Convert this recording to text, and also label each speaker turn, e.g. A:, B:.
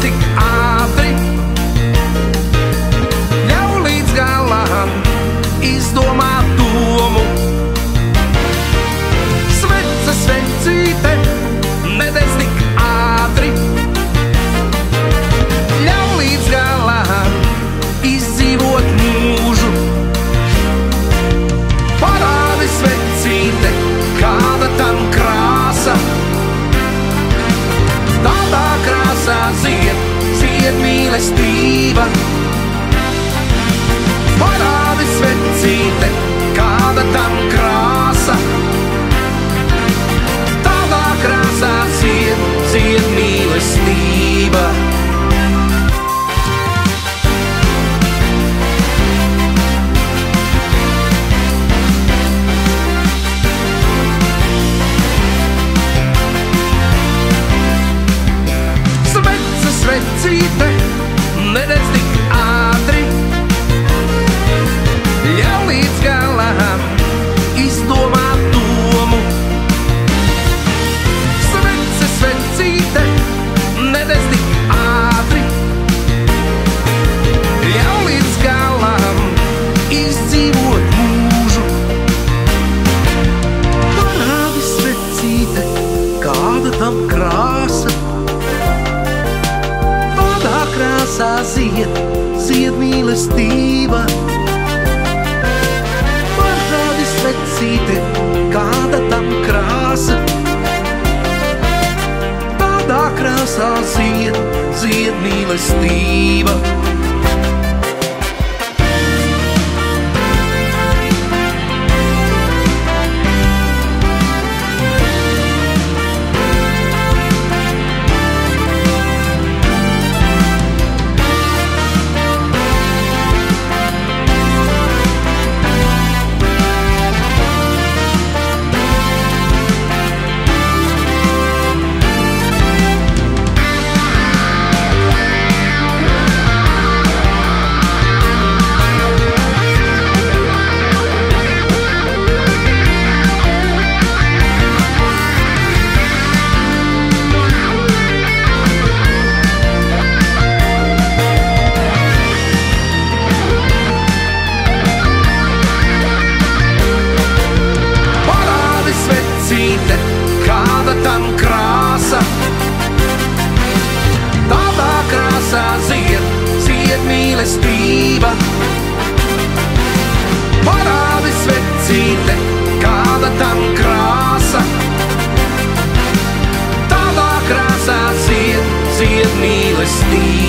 A: tik ātri, ļauj līdz galam izdomāt domu. Svece, svecīte, nededz tik ātri, ļauj līdz galam izdzīvot mūžu. Parādi, svecīte, kāda tam krāsa, tādā krāsā zied mīlestība. Parādi, svecīte, kāda tam krāsa, tādā krāsā zied mīlestība. Svecīte, nededz tik ātri, ļauj līdz galam izdomāt domu. Svece, svecīte, nededz tik ātri, ļauj līdz galam izdzīvot mūžu. Parādi, svecīte, kāda tam krāsa, krāsā zied mīlestība. Parādi, svecīte, kāda tam krāsa, tādā krāsā zied mīlestība. Kāda tam krāsa, tādā krāsā zied mīlestība. Parādi, svecīte, kāda tam krāsa, tādā krāsā zied mīlestība.